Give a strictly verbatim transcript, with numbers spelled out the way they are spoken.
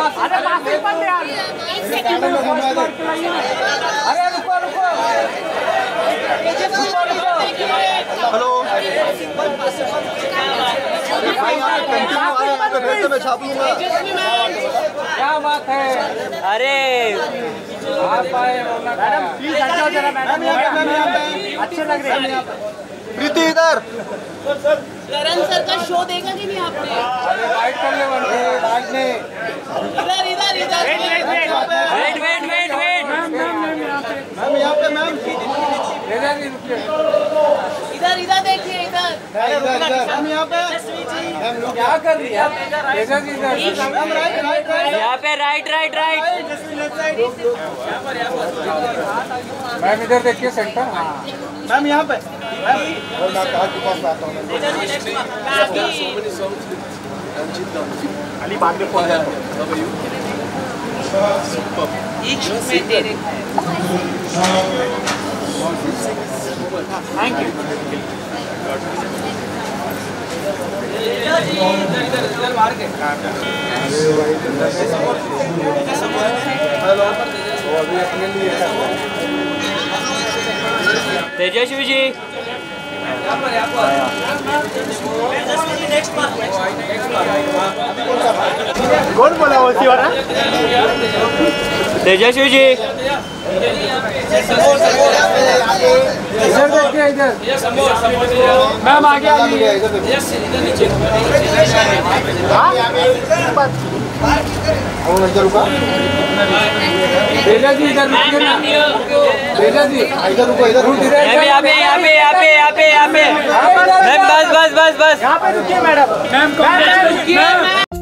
अरे माफी बंद यार। अरे रुको रुको। हेलो मैं छापूंगा। क्या बात है। अरे आप आए मैडम प्लीज हट जाओ जरा। मैडम अच्छे लग रहे हैं। प्रीति इधर। करण सर का शो देखा कि नहीं आपने? अरे राइट कर ले वन राइट ने। इधर इधर इधर wait wait wait wait ma'am ma'am ma'am यहाँ पे। मैम यहाँ पे मैम। इधर नहीं रुकिए। इधर इधर देखिए इधर। मैम यहाँ पे। क्या कर रही है? इधर इधर। Ma'am right right right. यहाँ पे राइट राइट राइट। मैम इधर देखिए सेंटर। हाँ मैम यहाँ पे। और मैं कहा के पास आता हूँ। अली बाद में फोन कर। एक शूट में दे रहे हैं। Thank you. तेजस्वी जी कौन बोला वो सी वाला? तेजस्वी जी इधर देखिए इधर। मैम आगे आइए। बेजा जी इधर रुकिए ना। बेजा जी इधर रुको इधर रुको। यहाँ पे यहाँ पे यहाँ पे यहाँ पे यहाँ पे यहाँ पे मैम बस बस बस बस यहाँ पे रुकिए मैडम। मैम